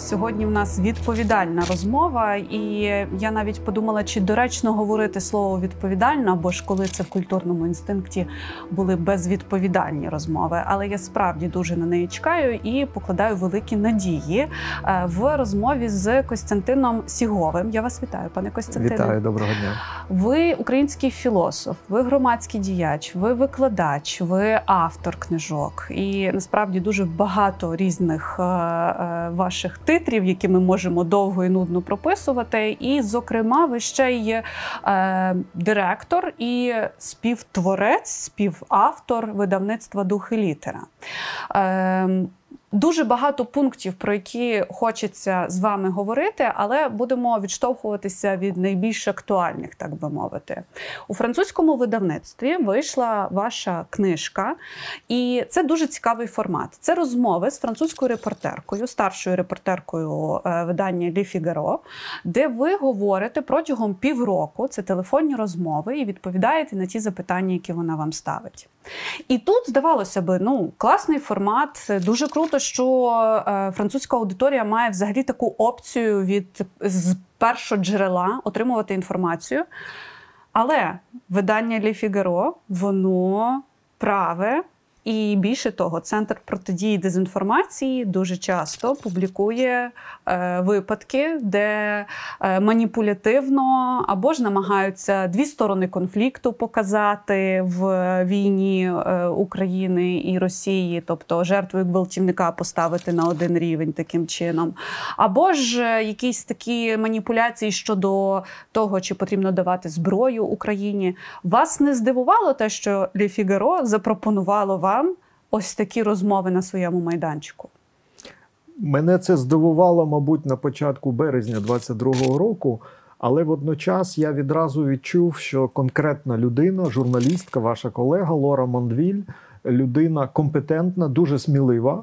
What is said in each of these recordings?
Сьогодні в нас відповідальна розмова, і я навіть подумала, чи доречно говорити слово «відповідальна», або ж коли це в культурному інстинкті були безвідповідальні розмови. Але я справді дуже на неї чекаю і покладаю великі надії в розмові з Костянтином Сіговим. Я вас вітаю, пане Костянтине. Вітаю, доброго дня. Ви український філософ, ви громадський діяч, ви викладач, ви автор книжок. І насправді дуже багато різних ваших титрів, які ми можемо довго і нудно прописувати. І, зокрема, ви ще й директор і співтворець, співавтор видавництва «Дух і літера». Дуже багато пунктів, про які хочеться з вами говорити, але будемо відштовхуватися від найбільш актуальних, так би мовити. У французькому видавництві вийшла ваша книжка, і це дуже цікавий формат. Це розмови з французькою репортеркою, старшою репортеркою видання «Le Figaro», де ви говорите протягом півроку, це телефонні розмови, і відповідаєте на ті запитання, які вона вам ставить. І тут, здавалося би, класний формат, дуже круто, що французька аудиторія має взагалі таку опцію з першого джерела отримувати інформацію. Але видання «Le Figaro», воно праве. І більше того, Центр протидії дезінформації дуже часто публікує випадки, де маніпулятивно або ж намагаються дві сторони конфлікту показати в війні України і Росії, тобто жертву і гвалтівника поставити на один рівень таким чином. Або ж якісь такі маніпуляції щодо того, чи потрібно давати зброю Україні. Вас не здивувало те, що «Le Figaro» запропонувало вам ось такі розмови на своєму майданчику? Мене це здивувало, мабуть, на початку березня 22-го року, але водночас я відразу відчув, що конкретна людина, журналістка, ваша колега Лора Мондвіль, людина компетентна, дуже смілива,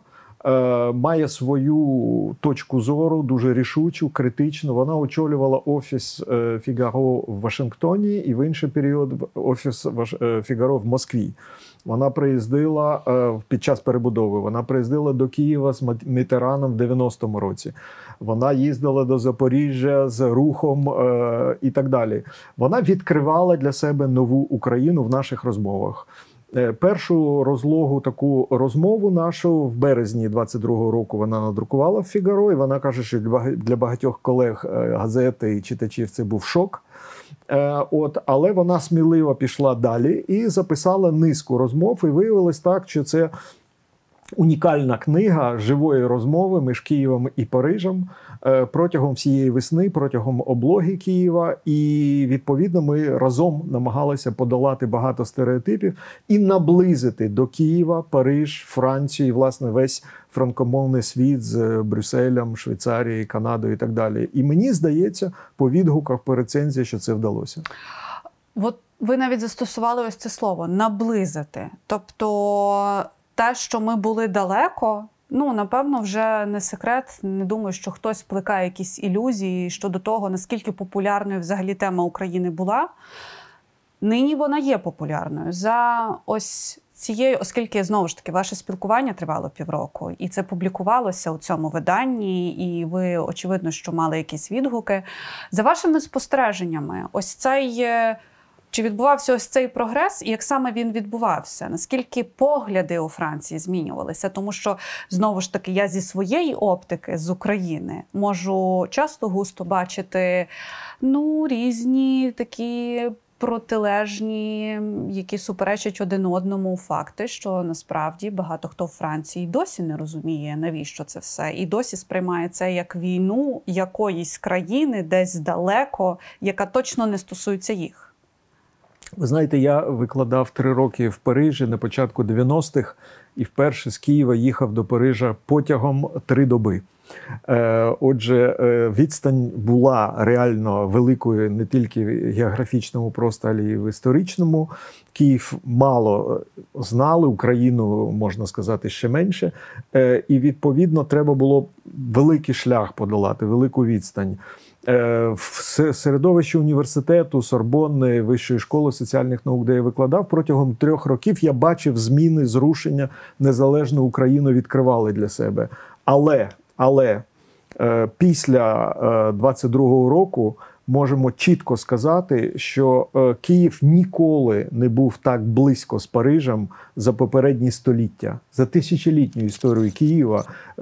має свою точку зору, дуже рішучу, критичну. Вона очолювала офіс «Фігаро» в Вашингтоні і в інший період офіс «Фігаро» в Москві. Вона приїздила під час перебудови, вона приїздила до Києва з Мітераном в 90-му році. Вона їздила до Запоріжжя з Рухом і так далі. Вона відкривала для себе нову Україну в наших розмовах. Першу розлогу таку розмову нашу в березні 22-го року вона надрукувала в «Фігаро», і вона каже, що для багатьох колег газети і читачів це був шок. Але вона сміливо пішла далі і записала низку розмов, і виявилось так, що це унікальна книга живої розмови між Києвом і Парижем протягом всієї весни, протягом облоги Києва. І, відповідно, ми разом намагалися подолати багато стереотипів і наблизити до Києва, Париж, Францію і, власне, весь франкомовний світ з Брюсселем, Швейцарією, Канадою і так далі. І мені здається, по відгуках, по рецензії, що це вдалося. От ви навіть застосували ось це слово «наблизити». Тобто те, що ми були далеко, напевно, вже не секрет. Не думаю, що хтось плекає якісь ілюзії щодо того, наскільки популярною взагалі тема України була. Нині вона є популярною. За ось цією, оскільки, знову ж таки, ваше спілкування тривало півроку, і це публікувалося у цьому виданні, і ви, очевидно, що мали якісь відгуки. За вашими спостереженнями, чи відбувався ось цей прогрес, і як саме він відбувався? Наскільки погляди у Франції змінювалися? Тому що, знову ж таки, я зі своєї оптики, з України, можу часто густо бачити, різні такі протилежні, які суперечать один одному факти, що насправді багато хто в Франції досі не розуміє, навіщо це все. І досі сприймає це як війну якоїсь країни десь далеко, яка точно не стосується їх. Ви знаєте, я викладав 3 роки в Парижі на початку 90-х і вперше з Києва їхав до Парижа потягом 3 доби. Отже, відстань була реально великою не тільки в географічному просторі, але й в історичному. Київ мало знали, Україну, можна сказати, ще менше. І, відповідно, треба було великий шлях подолати, велику відстань. В середовищі університету, Сорбонни, Вищої школи соціальних наук, де я викладав, протягом 3 років я бачив зміни, зрушення, незалежну Україну відкривали для себе. Але після 22-го року можемо чітко сказати, що Київ ніколи не був так близько з Парижем за попередні століття. За тисячолітню історію Києва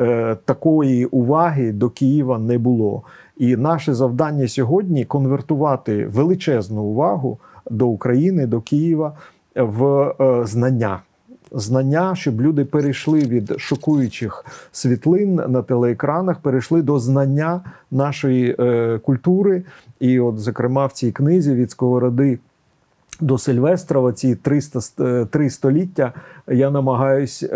такої уваги до Києва не було. І наше завдання сьогодні – конвертувати величезну увагу до України, до Києва в знання. Знання, щоб люди перейшли від шокуючих світлин на телеекранах, перейшли до знання нашої культури. І от, зокрема, в цій книзі «Від Сковороди до Сильвестрова», ці 3 століття, я намагаюсь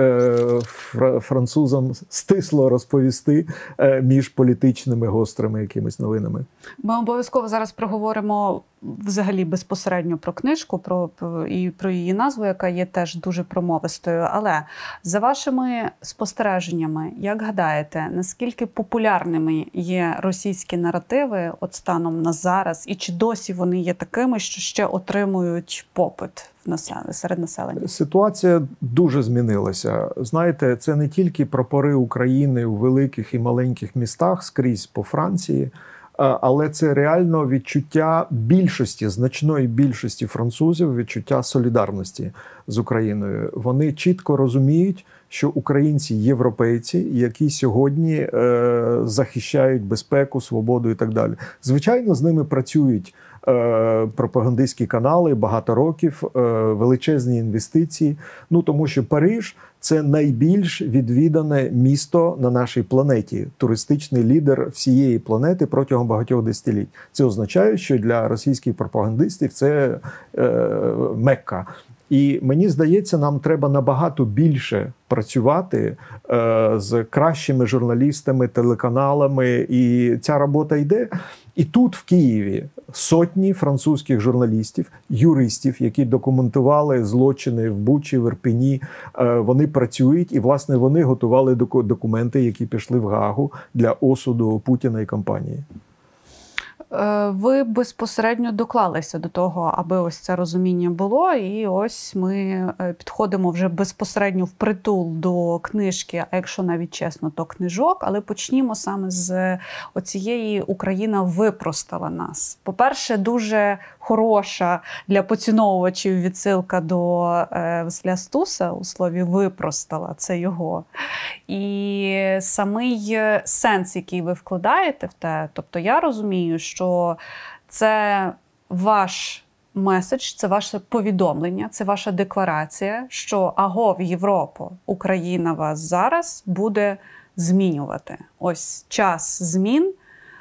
французам стисло розповісти між політичними гострими якимись новинами. Ми обов'язково зараз проговоримо взагалі безпосередньо про книжку, про її назву, яка є теж дуже промовистою. Але за вашими спостереженнями, як гадаєте, наскільки популярними є російські наративи от станом на зараз, і чи досі вони є такими, що ще отримують попит серед населення? Ситуація дуже змінилася. Знаєте, це не тільки прапори України у великих і маленьких містах скрізь по Франції, але це реально відчуття більшості, значної більшості французів, відчуття солідарності з Україною. Вони чітко розуміють, що українці – європейці, які сьогодні захищають безпеку, свободу і так далі. Звичайно, з ними працюють пропагандистські канали багато років, величезні інвестиції. Ну, тому що Париж – це найбільш відвідане місто на нашій планеті, туристичний лідер всієї планети протягом багатьох десятиліть. Це означає, що для російських пропагандистів це Мекка. І мені здається, нам треба набагато більше працювати з кращими журналістами, телеканалами, і ця робота йде. І тут, в Києві, сотні французьких журналістів, юристів, які документували злочини в Бучі, в Ірпені, вони працюють, і, власне, вони готували документи, які пішли в Гаагу для осуду Путіна і компанії. Ви безпосередньо доклалися до того, аби ось це розуміння було, і ось ми підходимо вже безпосередньо впритул до книжки, а якщо навіть чесно, то книжок, але почнімо саме з оцієї «Україна випростала нас». По-перше, дуже хороша для поціновувачів відсилка до Василя Стуса у слові «випростала», це його. І самий сенс, який ви вкладаєте в те, тобто я розумію, що це ваш меседж, це ваше повідомлення, це ваша декларація, що агов, Європа, Україна вас зараз буде змінювати. Ось час змін,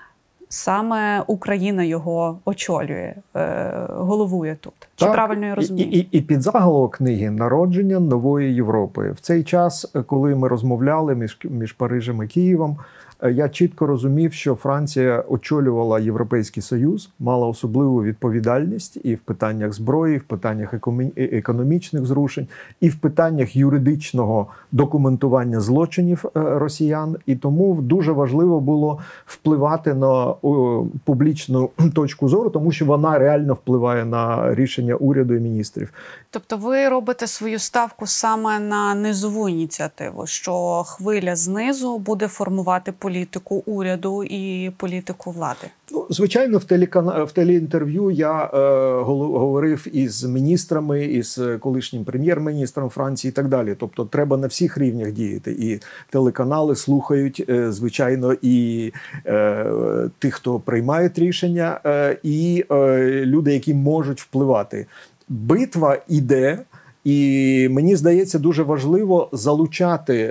саме Україна його очолює, головує тут. Чи так, правильно я розумію? І підзаголовок книги «Народження нової Європи». В цей час, коли ми розмовляли між Парижем і Києвом, я чітко розумів, що Франція очолювала Європейський Союз, мала особливу відповідальність і в питаннях зброї, і в питаннях економічних зрушень, і в питаннях юридичного документування злочинів росіян. І тому дуже важливо було впливати на публічну точку зору, тому що вона реально впливає на рішення уряду і міністрів. Тобто ви робите свою ставку саме на низову ініціативу, що хвиля знизу буде формувати політику уряду і політику влади? Ну, звичайно, в телеінтерв'ю я говорив із міністрами, із колишнім прем'єр-міністром Франції і так далі. Тобто треба на всіх рівнях діяти. І телеканали слухають, звичайно, і тих, хто приймають рішення, і люди, які можуть впливати. Битва іде. І мені здається, дуже важливо залучати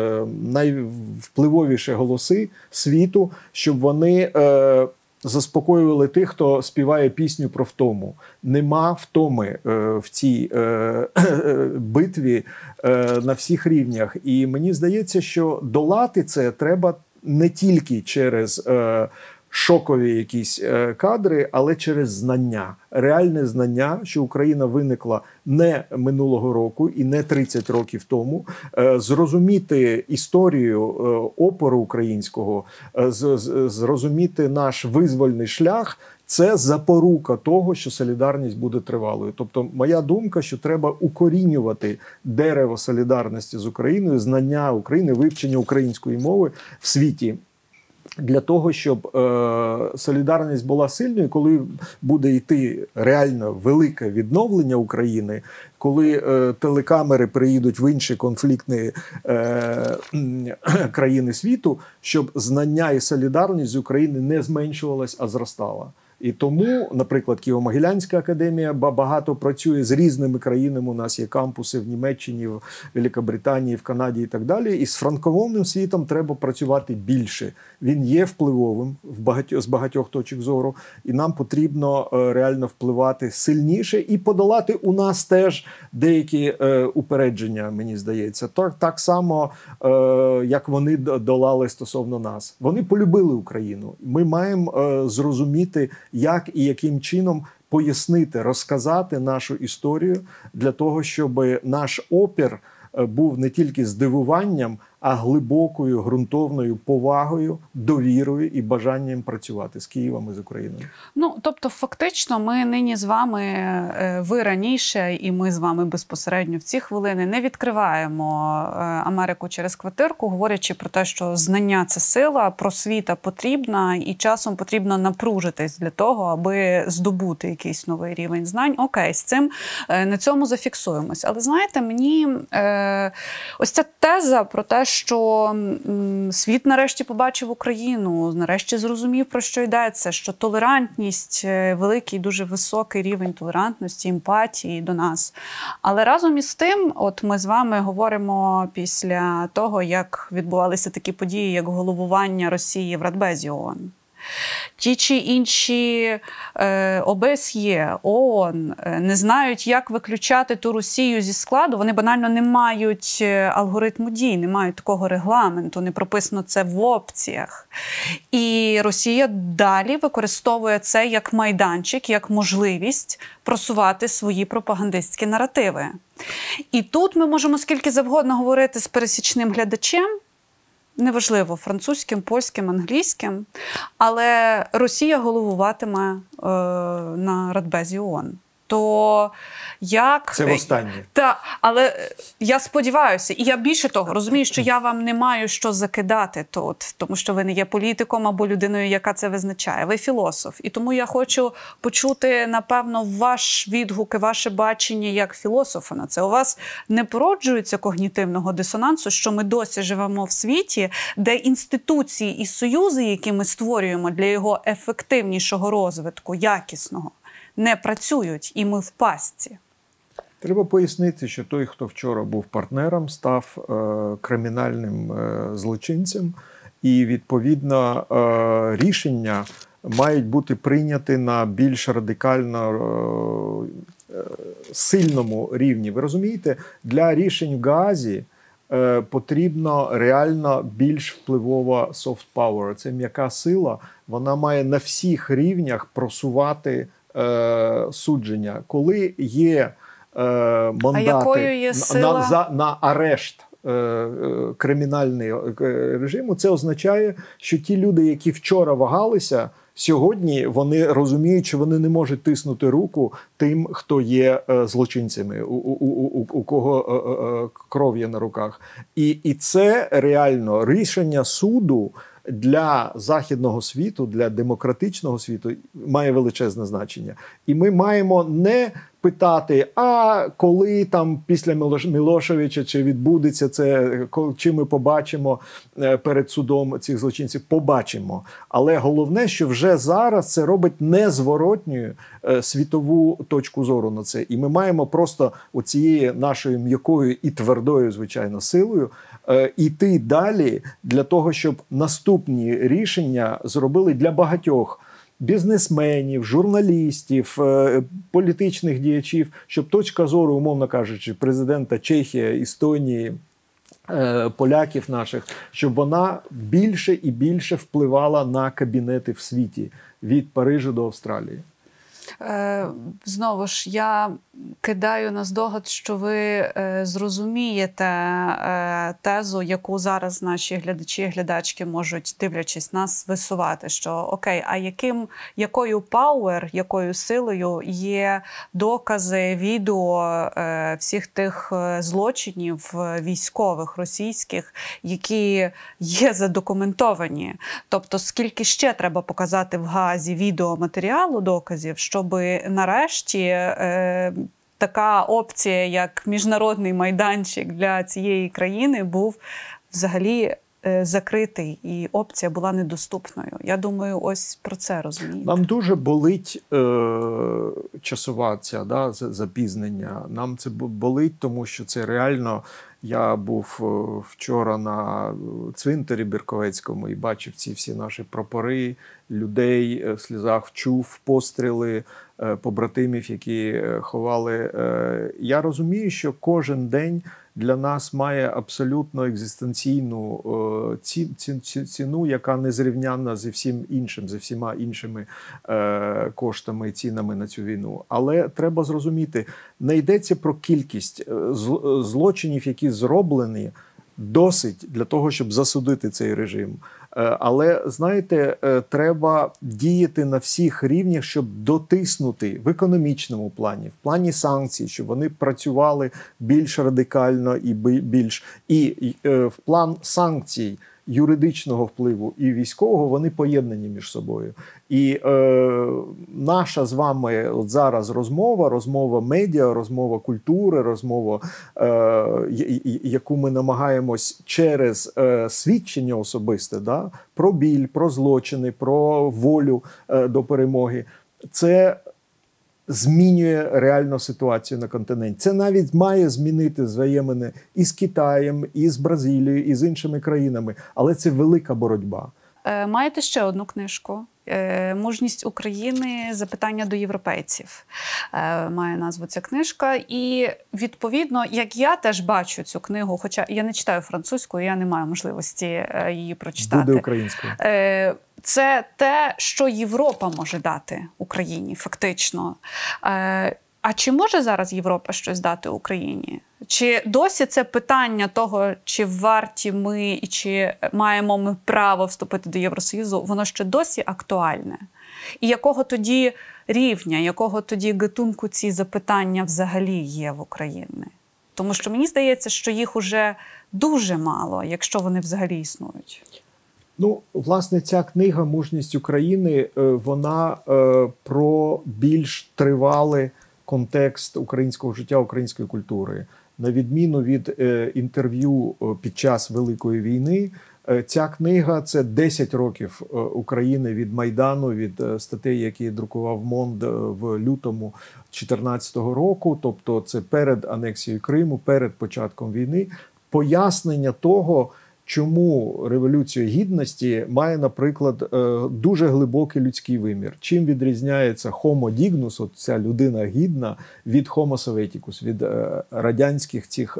найвпливовіші голоси світу, щоб вони заспокоювали тих, хто співає пісню про втому. Нема втоми в цій битві на всіх рівнях. І мені здається, що долати це треба не тільки через шокові якісь кадри, але через знання. Реальне знання, що Україна виникла не минулого року і не 30 років тому. Зрозуміти історію опору українського, зрозуміти наш визвольний шлях – це запорука того, що солідарність буде тривалою. Тобто моя думка, що треба укорінювати дерево солідарності з Україною, знання України, вивчення української мови в світі. для того, щоб солідарність була сильною, коли буде йти реально велике відновлення України, коли телекамери приїдуть в інші конфліктні країни світу, щоб знання і солідарність з України не зменшувалась, а зростала. І тому, наприклад, Києво-Могилянська академія багато працює з різними країнами. У нас є кампуси в Німеччині, в Великобританії, в Канаді і так далі. І з франкомовним світом треба працювати більше. Він є впливовим з багатьох точок зору. І нам потрібно реально впливати сильніше і подолати у нас теж деякі упередження, мені здається. Так само, як вони долали стосовно нас. Вони полюбили Україну. Ми маємо зрозуміти, як і яким чином пояснити, розказати нашу історію для того, щоб наш опір був не тільки здивуванням, а глибокою, ґрунтовною повагою, довірою і бажанням працювати з Києвом і з Україною. Ну, тобто, фактично, ми нині з вами, ви раніше, і ми з вами безпосередньо в ці хвилини не відкриваємо Америку через квартирку, говорячи про те, що знання – це сила, просвіта потрібна, і часом потрібно напружитись для того, аби здобути якийсь новий рівень знань. Окей, з цим, на цьому зафіксуємось. Але, знаєте, мені ось ця теза про те, що світ нарешті побачив Україну, нарешті зрозумів, про що йдеться, що толерантність, великий, дуже високий рівень толерантності, емпатії до нас. Але разом із тим, от ми з вами говоримо після того, як відбувалися такі події, як головування Росії в Радбезі ООН. Ті чи інші ОБСЄ, ООН не знають, як виключати ту Росію зі складу. Вони банально не мають алгоритму дій, не мають такого регламенту, не прописано це в опціях. І Росія далі використовує це як майданчик, як можливість просувати свої пропагандистські наративи. І тут ми можемо скільки завгодно говорити з пересічним глядачем, неважливо, французьким, польським, англійським, але Росія головуватиме на Радбезі ООН. То як... Це востаннє. Але я сподіваюся, і я більше того розумію, що я вам не маю що закидати тут, тому що ви не є політиком або людиною, яка це визначає. Ви філософ. І тому я хочу почути, напевно, ваш відгук і ваше бачення як філософа на це. У вас не породжується когнітивного дисонансу, що ми досі живемо в світі, де інституції і союзи, які ми створюємо для його ефективнішого розвитку, якісного, не працюють, і ми в пастці. Треба пояснити, що той, хто вчора був партнером, став кримінальним злочинцем, і, відповідно, рішення мають бути прийняті на більш радикально сильному рівні. Ви розумієте, для рішень в Гаазі потрібно реально більш впливова soft power. Це м'яка сила, вона має на всіх рівнях просувати судження. Коли є мандати на арешт кримінального режиму, це означає, що ті люди, які вчора вагалися, сьогодні вони розуміють, що вони не можуть тиснути руку тим, хто є злочинцями, у кого кров є на руках. І це реально рішення суду для західного світу, для демократичного світу має величезне значення. І ми маємо не питати, а коли там після Мілошевича чи відбудеться це, чи ми побачимо перед судом цих злочинців, побачимо. Але головне, що вже зараз це робить незворотньою світову точку зору на це. І ми маємо просто оцією нашою м'якою і твердою, звичайно, силою іти далі для того, щоб наступні рішення зробили для багатьох бізнесменів, журналістів, політичних діячів, щоб точка зору, умовно кажучи, президента Чехії, Естонії, поляків наших, щоб вона більше і більше впливала на кабінети в світі, від Парижа до Австралії. Знову ж, я кидаю на здогад, що ви зрозумієте тезу, яку зараз наші глядачі і глядачки можуть, дивлячись нас, висувати, що окей, а якою power, якою силою є докази, відео всіх тих злочинів військових, російських, які є задокументовані. Тобто, скільки ще треба показати в Гаазі відеоматеріалу, доказів, щоб нарешті така опція, як міжнародний майданчик для цієї країни, був взагалі закритий, і опція була недоступною. Я думаю, ось про це розумієте. Нам дуже болить часова ця запізнення. Нам це болить, тому що це реально... Я був вчора на цвинтарі Бірковецькому і бачив ці всі наші прапори, людей в сльозах, чув постріли побратимів, які ховали. Я розумію, що кожен день для нас має абсолютно екзистенційну ціну, яка незрівнянна зі всіма іншими коштами і цінами на цю війну. Але треба зрозуміти, не йдеться про кількість злочинів, які зроблені, досить для того, щоб засудити цей режим. Але, знаєте, треба діяти на всіх рівнях, щоб дотиснути в економічному плані, в плані санкцій, щоб вони працювали більш радикально і більш... І в план санкцій, юридичного впливу і військового, вони поєднані між собою. І наша з вами от зараз розмова медіа, розмова культури, розмова, яку ми намагаємось через свідчення особисте, про біль, про злочини, про волю до перемоги, це змінює реальну ситуацію на континенті. Це навіть має змінити взаємини і з Китаєм, і з Бразилією, і з іншими країнами. Але це велика боротьба. Маєте ще одну книжку. «Мужність України. Запитання до європейців». Має назву ця книжка. І, відповідно, як я теж бачу цю книгу, хоча я не читаю французькою, я не маю можливості її прочитати. Буде українською. Це те, що Європа може дати Україні, фактично. А чи може зараз Європа щось дати Україні? Чи досі це питання того, чи варті ми і чи маємо ми право вступити до Євросоюзу, воно ще досі актуальне? І якого тоді рівня, якого тоді гатунку ці запитання взагалі є в Україні? Тому що мені здається, що їх уже дуже мало, якщо вони взагалі існують. Ну, власне, ця книга «Мужність України», вона про більш тривалий контекст українського життя, української культури. На відміну від інтерв'ю під час Великої війни, ця книга – це 10 років України від Майдану, від статей, які друкував МОНД в лютому 2014 року, тобто це перед анексією Криму, перед початком війни, пояснення того, чому Революція Гідності має, наприклад, дуже глибокий людський вимір. Чим відрізняється Homo dignus, от ця людина гідна, від Homo Sovieticus, від радянських цих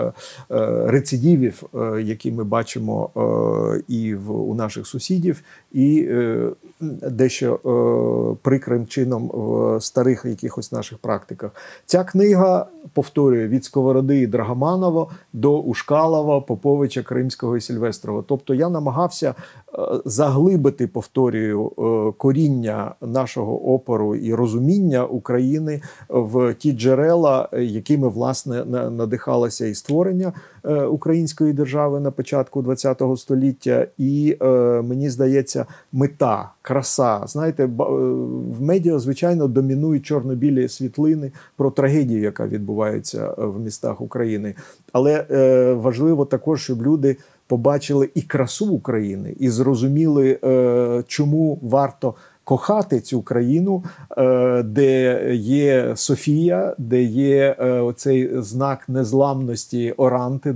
рецидивів, які ми бачимо і у наших сусідів, і дещо прикрим чином в старих якихось наших практиках. Ця книга повторює від Сковороди і Драгоманова до Ушкалова, Поповича, Кримського і Сільвестрова. Тобто я намагався заглибити, повторюю, коріння нашого опору і розуміння України в ті джерела, якими, власне, надихалося і створення української держави на початку ХХ століття. І, мені здається, мета, краса. Знаєте, в медіа, звичайно, домінують чорно-білі світлини про трагедію, яка відбувається в містах України. Але важливо також, щоб люди побачили і красу України, і зрозуміли, чому варто кохати цю країну, де є Софія, де є оцей знак незламності Оранти,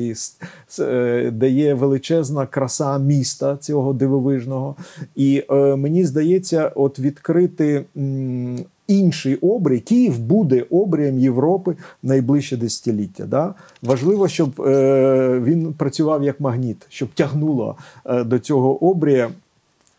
де є величезна краса міста цього дивовижного. І мені здається, от відкрити інший обрій. Київ буде обрієм Європи найближче десятиліття. Да? Важливо, щоб він працював як магніт, щоб тягнуло до цього обрія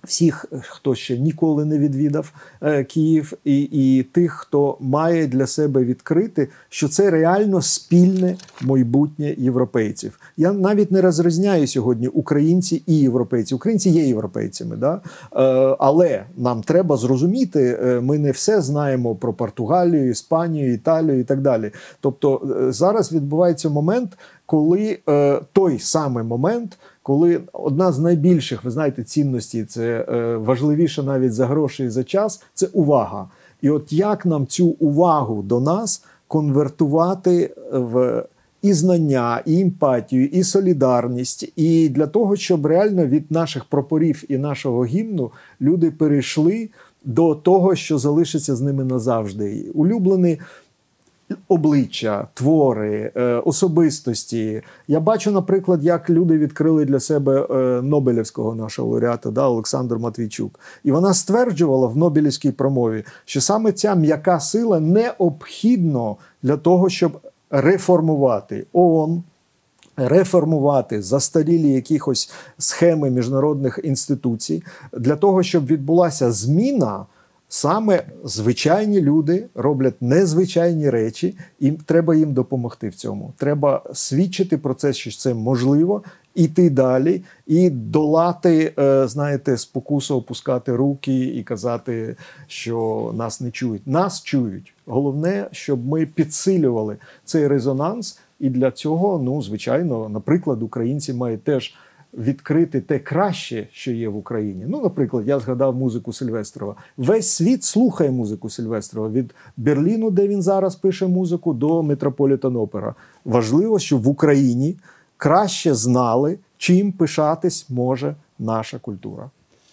всіх, хто ще ніколи не відвідав Київ, і тих, хто має для себе відкрити, що це реально спільне майбутнє європейців. Я навіть не розрізняю сьогодні українці і європейці. Українці є європейцями, да? Але нам треба зрозуміти, ми не все знаємо про Португалію, Іспанію, Італію і так далі. Тобто зараз відбувається момент, коли той самий момент, коли одна з найбільших, ви знаєте, цінностей, це важливіше навіть за гроші і за час, це увага. І от як нам цю увагу до нас конвертувати в і знання, і емпатію, і солідарність, і для того, щоб реально від наших прапорів і нашого гімну люди перейшли до того, що залишиться з ними назавжди. Улюблені обличчя, твори, особистості. Я бачу, наприклад, як люди відкрили для себе Нобелівського нашого лауреата, да, Олександру Матвійчук. І вона стверджувала в Нобелівській промові, що саме ця м'яка сила необхідна для того, щоб реформувати ООН, реформувати застарілі якихось схеми міжнародних інституцій, для того, щоб відбулася зміна. Саме звичайні люди роблять незвичайні речі, і треба їм допомогти в цьому. Треба свідчити про це, що це можливо, іти далі і долати, знаєте, спокусу опускати руки і казати, що нас не чують. Нас чують. Головне, щоб ми підсилювали цей резонанс, і для цього, ну, звичайно, наприклад, українці мають теж відкрити те краще, що є в Україні. Ну, наприклад, я згадав музику Сильвестрова. Весь світ слухає музику Сильвестрова. Від Берліну, де він зараз пише музику, до Метрополітен-опера. Важливо, щоб в Україні краще знали, чим пишатись може наша культура.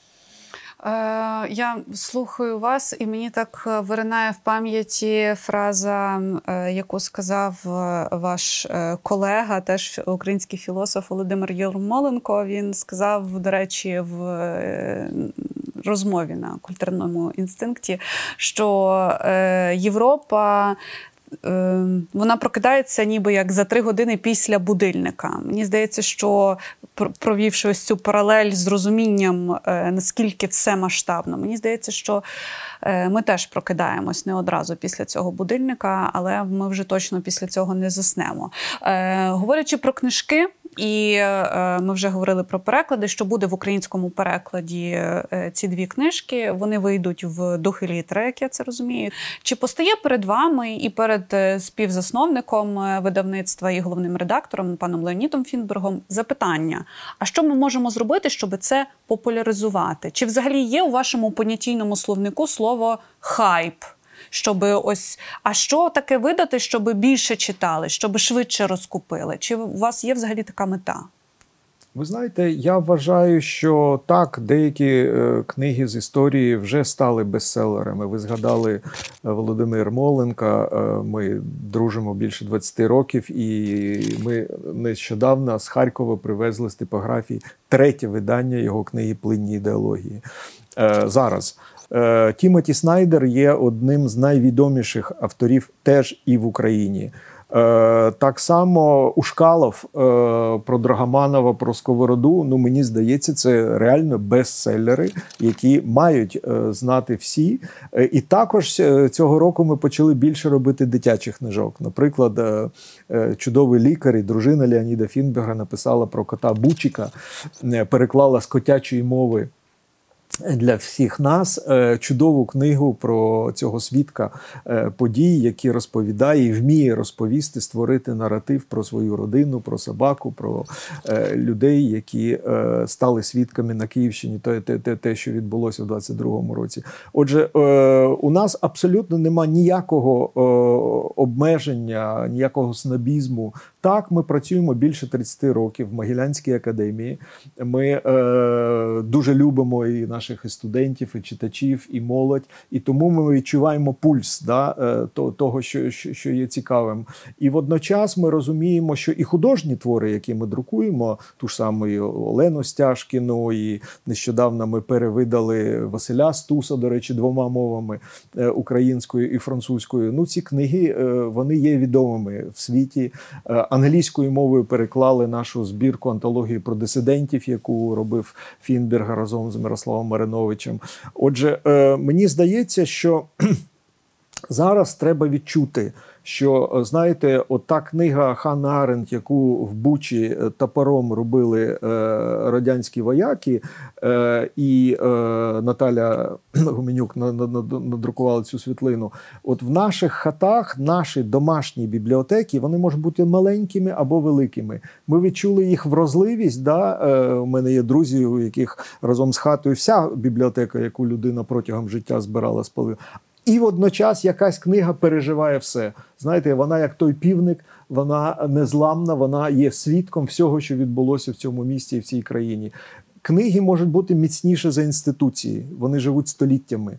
Я слухаю вас, і мені так виринає в пам'яті фраза, яку сказав ваш колега, теж український філософ Володимир Єрмоленко. Він сказав, до речі, в розмові на культурному інстинкті, що Європа вона прокидається ніби як за 3 години після будильника. Мені здається, що провівши ось цю паралель з розумінням, наскільки все масштабно, мені здається, що ми теж прокидаємось не одразу після цього будильника, але ми вже точно після цього не заснемо. Говорячи про книжки, і ми вже говорили про переклади, що буде в українському перекладі ці 2 книжки. Вони вийдуть в духі літери, як я це розумію. Чи постає перед вами і перед співзасновником видавництва і головним редактором, паном Леонідом Фінбергом, запитання, а що ми можемо зробити, щоб це популяризувати? Чи взагалі є у вашому понятійному словнику слово «хайп»? Щоб ось, а що таке видати, щоб більше читали, щоб швидше розкупили? Чи у вас є взагалі така мета? Ви знаєте, я вважаю, що так, деякі книги з історії вже стали бестселерами. Ви згадали Володимира Єрмоленка, ми дружимо більше 20 років, і ми нещодавно з Харкова привезли з типографії 3-те видання його книги «Плинні ідеології». Зараз Тімоті Снайдер є одним з найвідоміших авторів теж і в Україні. Так само Ушкалов про Драгоманова, про Сковороду, ну, мені здається, це реально бестселери, які мають знати всі. І також цього року ми почали більше робити дитячих книжок. Наприклад, «Чудовий лікар» і дружина Леоніда Фінберга написала про кота Бучика, переклала з котячої мови для всіх нас чудову книгу про цього свідка подій, який розповідає і вміє розповісти, створити наратив про свою родину, про собаку, про людей, які стали свідками на Київщині, те, що відбулося в 22-му році. Отже, у нас абсолютно нема ніякого обмеження, ніякого снобізму. Так, ми працюємо більше 30 років в Могилянській академії. Ми дуже любимо і наших і студентів, і читачів, і молодь. І тому ми відчуваємо пульс, да, того, що є цікавим. І водночас ми розуміємо, що і художні твори, які ми друкуємо, ту ж саму Олену Стяжкіну, і нещодавно ми перевидали Василя Стуса, до речі, 2 мовами, українською і французькою. Ну, ці книги, вони є відомими в світі. англійською мовою переклали нашу збірку антології про дисидентів, яку робив Фінберг разом з Мирославом Мариновичем. Отже, мені здається, що зараз треба відчути, що, знаєте, ота книга Ханни Аренд, яку в Бучі топором робили радянські вояки, і Наталя Гуменюк надрукувала цю світлину. От в наших хатах, наші домашні бібліотеки, вони можуть бути маленькими або великими. Ми відчули їх вразливість. Да? У мене є друзі, у яких разом з хатою вся бібліотека, яку людина протягом життя збирала, спалила. І водночас якась книга переживає все. Знаєте, вона як той півник, вона незламна, вона є свідком всього, що відбулося в цьому місті і в цій країні. Книги можуть бути міцніше за інституції, вони живуть століттями.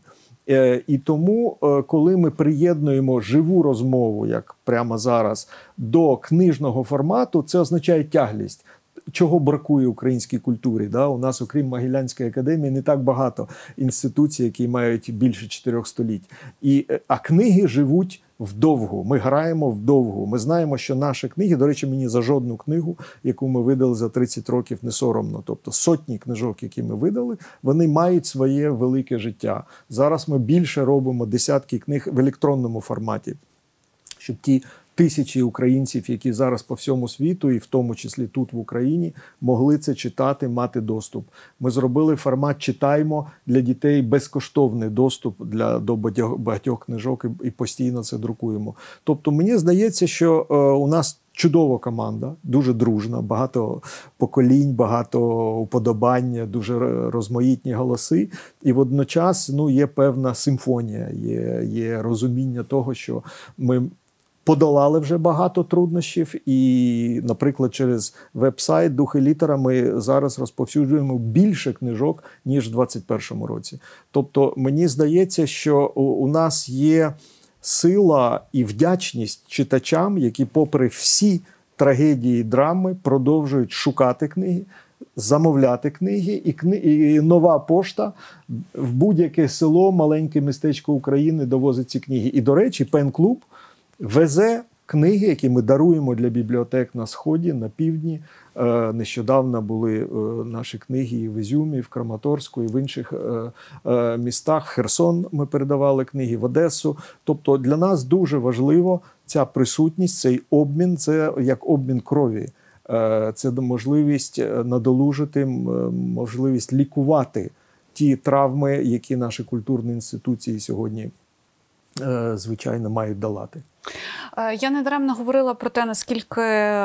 І тому, коли ми приєднуємо живу розмову, як прямо зараз, до книжного формату, це означає тяглість. Чого бракує українській культурі? Да? У нас, окрім Могилянської академії, не так багато інституцій, які мають більше 4 століть. А книги живуть вдовгу. Ми граємо вдовгу. Ми знаємо, що наші книги, до речі, мені за жодну книгу, яку ми видали за 30 років, не соромно. Тобто сотні книжок, які ми видали, вони мають своє велике життя. Зараз ми більше робимо десятки книг в електронному форматі, щоб ті тисячі українців, які зараз по всьому світу, і в тому числі тут в Україні, могли це читати, мати доступ. Ми зробили формат «Читаймо» для дітей, безкоштовний доступ до багатьох книжок і постійно це друкуємо. Тобто мені здається, що у нас чудова команда, дуже дружна, багато поколінь, багато уподобань, дуже розмаїтні голоси. І водночас є певна симфонія, є розуміння того, що ми подолали вже багато труднощів і, наприклад, через веб-сайт «Дух і літера» ми зараз розповсюджуємо більше книжок, ніж в 2021 році. Тобто, мені здається, що у нас є сила і вдячність читачам, які попри всі трагедії і драми продовжують шукати книги, замовляти книги, і нова пошта в будь-яке село, маленьке містечко України довозить ці книги. І, до речі, Пен-клуб везе книги, які ми даруємо для бібліотек на Сході, на Півдні. Нещодавно були наші книги і в Ізюмі, і в Краматорську, і в інших містах. В Херсон ми передавали книги, в Одесу. Тобто для нас дуже важливо ця присутність, цей обмін, це як обмін крові. Це можливість надолужити, можливість лікувати ті травми, які наші культурні інституції сьогодні, звичайно, мають долати. Я недаремно говорила про те, наскільки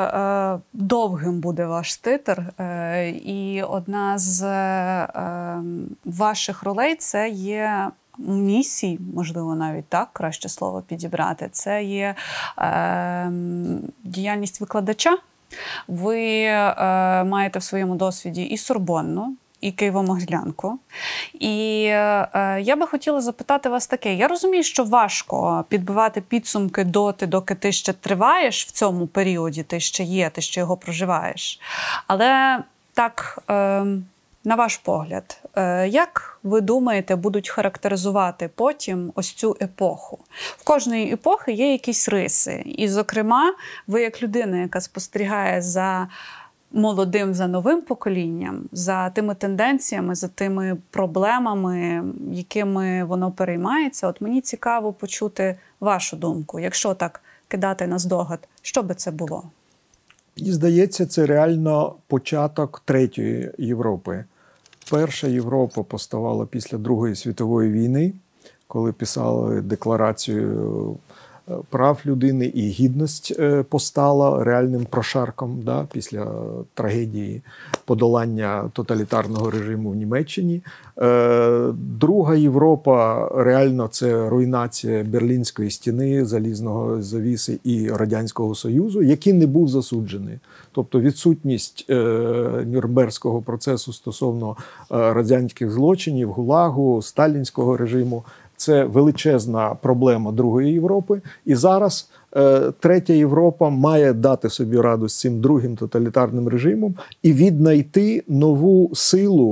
довгим буде ваш титр. І одна з ваших ролей – це є місій, можливо, навіть так, краще слово підібрати. Це є діяльність викладача. Ви маєте в своєму досвіді і Сорбонну, і Києво-Могилянку. І я би хотіла запитати вас таке. Я розумію, що важко підбивати підсумки доки ти ще триваєш в цьому періоді, ти ще є, ти ще його проживаєш. Але так, на ваш погляд, як ви думаєте, будуть характеризувати потім ось цю епоху? В кожної епохи є якісь риси. І, зокрема, ви як людина, яка спостерігає за молодим, за новим поколінням, за тими тенденціями, за тими проблемами, якими воно переймається. От мені цікаво почути вашу думку. Якщо так кидати на здогад, що би це було? Мені здається, це реально початок третьої Європи. Перша Європа поставала після Другої світової війни, коли писали декларацію прав людини, і гідність постала реальним прошарком, да, після трагедії подолання тоталітарного режиму в Німеччині. Друга Європа реально це руйнація Берлінської стіни, залізного завіси і Радянського Союзу, який не був засуджений. Тобто відсутність Нюрнберзького процесу стосовно радянських злочинів, ГУЛАГу, сталінського режиму – це величезна проблема Другої Європи. І зараз Третя Європа має дати собі раду з цим другим тоталітарним режимом і віднайти нову силу,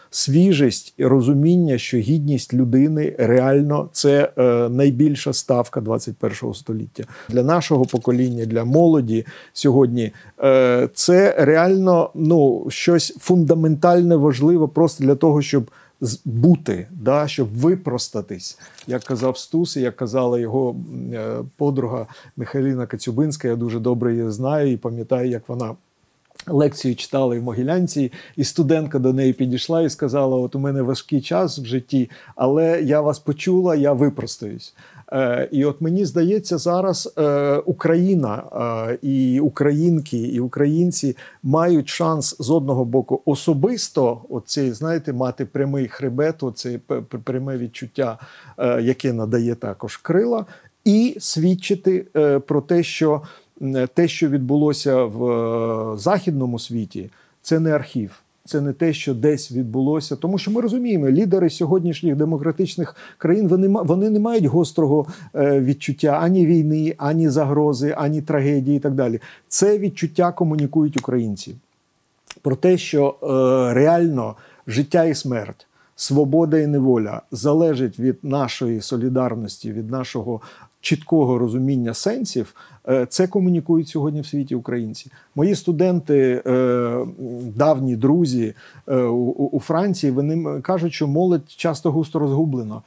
свіжість і розуміння, що гідність людини реально це найбільша ставка 21 століття. Для нашого покоління, для молоді сьогодні це реально щось фундаментальне важливе просто для того, щоб бути, да, щоб випростатись. Як казав Стус, і як казала його подруга Михайліна Коцюбинська, я дуже добре її знаю і пам'ятаю, як вона лекцію читала в Могилянці, і студентка до неї підійшла і сказала: от у мене важкий час в житті, але я вас почула, я випростаюсь. І от мені здається, зараз Україна і українки, і українці мають шанс з одного боку особисто, оцей, знаєте, мати прямий хребет, оце пряме відчуття, яке надає також крила, і свідчити про те, що відбулося в західному світі, це не архів. Це не те, що десь відбулося. Тому що ми розуміємо, лідери сьогоднішніх демократичних країн, вони не мають гострого відчуття ані війни, ані загрози, ані трагедії і так далі. Це відчуття комунікують українці. Про те, що реально життя і смерть, свобода і неволя залежить від нашої солідарності, від нашого чіткого розуміння сенсів, це комунікують сьогодні в світі українці. Мої студенти, давні друзі у Франції, вони кажуть, що молодь часто густо розгублена.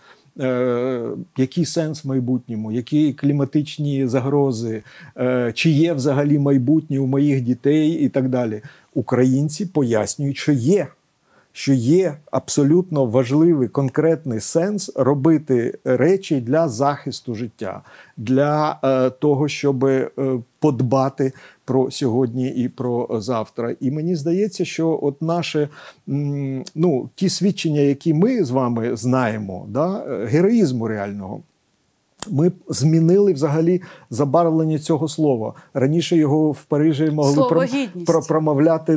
Який сенс в майбутньому, які кліматичні загрози, чи є взагалі майбутнє у моїх дітей і так далі. Українці пояснюють, що є абсолютно важливий, конкретний сенс робити речі для захисту життя, для того, щоб подбати про сьогодні і про завтра. І мені здається, що от наші, ті свідчення, які ми з вами знаємо, да, героїзму реального, ми змінили взагалі забарвлення цього слова. Раніше його в Парижі могли промовляти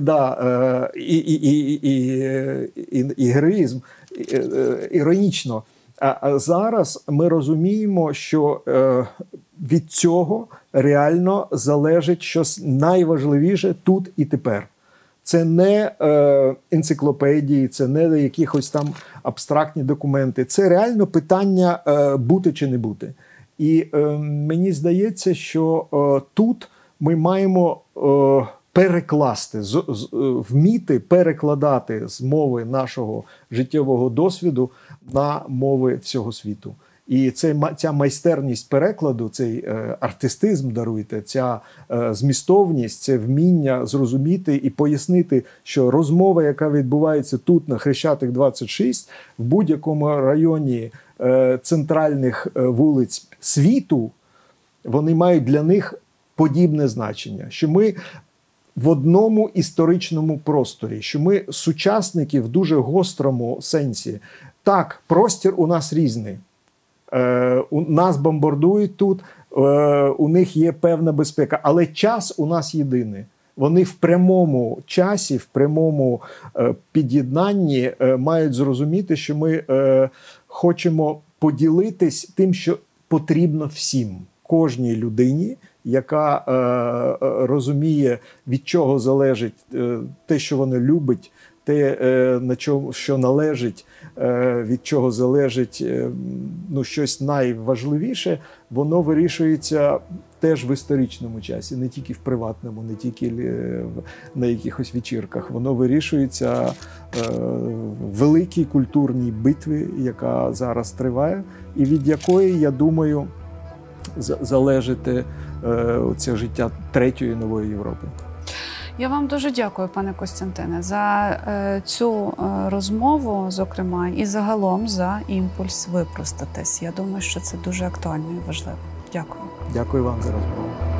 і героїзм іронічно. А зараз ми розуміємо, що від цього реально залежить щось найважливіше тут і тепер. Це не енциклопедії, це не якихось там абстрактні документи. Це реально питання бути чи не бути. І мені здається, що тут ми маємо перекласти, вміти перекладати з мови нашого життєвого досвіду на мови всього світу. І ця майстерність перекладу, цей артистизм, даруйте, ця змістовність, це вміння зрозуміти і пояснити, що розмова, яка відбувається тут, на Хрещатик 26, в будь-якому районі центральних вулиць світу, вони мають для них подібне значення. Що ми в одному історичному просторі, що ми сучасники в дуже гострому сенсі. Так, простір у нас різний. Нас бомбардують тут, у них є певна безпека, але час у нас єдиний. Вони в прямому часі, в прямому під'єднанні мають зрозуміти, що ми хочемо поділитись тим, що потрібно всім, кожній людині, яка розуміє, від чого залежить те, що вона любить, те, на чому, що належить, від чого залежить щось найважливіше, воно вирішується теж в історичному часі, не тільки в приватному, не тільки на якихось вечірках. Воно вирішується в великій культурній битві, яка зараз триває, і від якої, я думаю, залежить це життя третьої нової Європи. Я вам дуже дякую, пане Костянтине, за цю розмову, зокрема, і загалом за імпульс випростатись. Я думаю, що це дуже актуально і важливо. Дякую. Дякую вам за розмову.